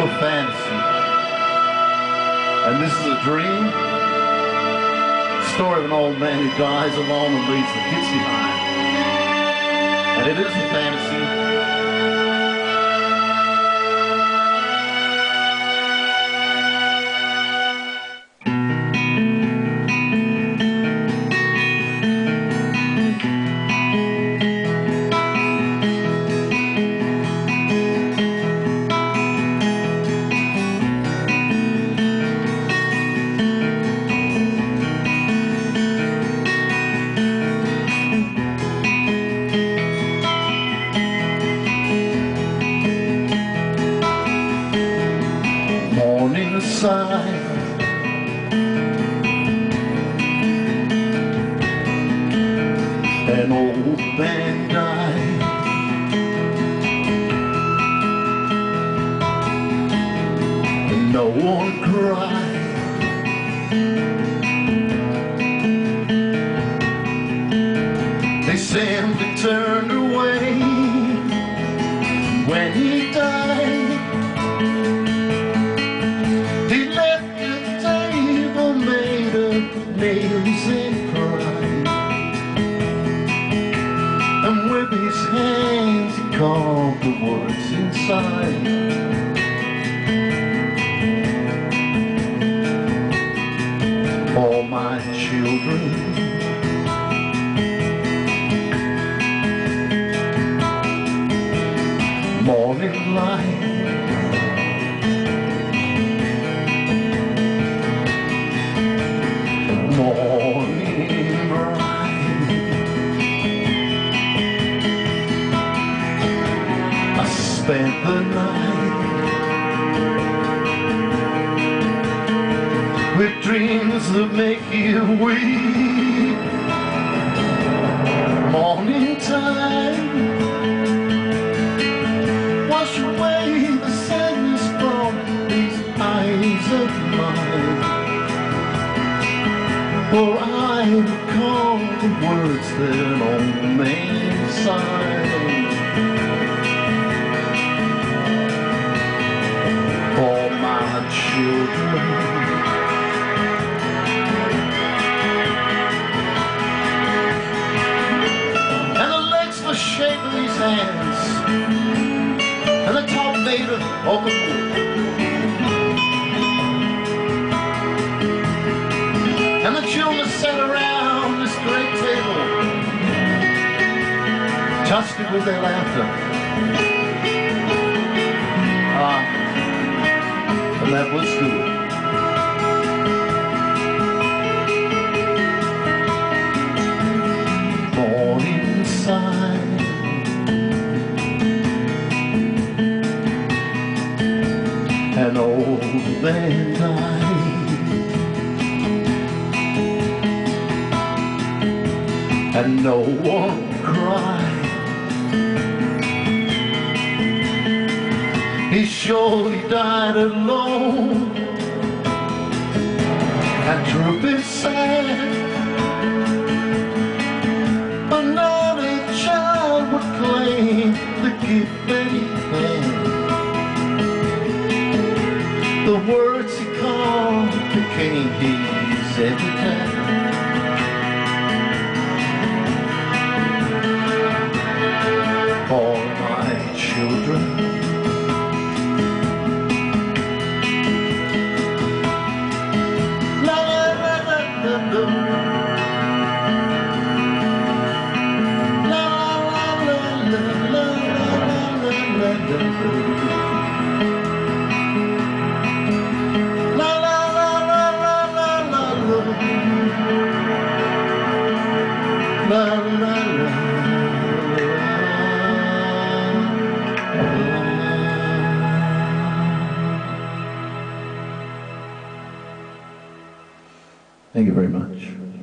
a fantasy, and this is a dream. The story of an old man who dies alone and leaves the kids behind. And it is a fantasy. Morningside, an old man died, and no one cried. They simply turned away when he died. Nails and pride, and with his hands he carved the words inside. All my children, morning light, morning bride, I spent the night with dreams that make you weep. Morning time, wash away the sadness from these eyes of mine. For I recall the words that an old man sighed. For my children, and the legs the shape of these hands, and the top made of oak wood, and the children sat around this great table, touched it with their laughter. And that was good. Morningside, an old man died, and no one cried. He surely died alone, and truth is sad, another child would claim the gift that he had. The words he called became his epitaph. For my children, thank you very much.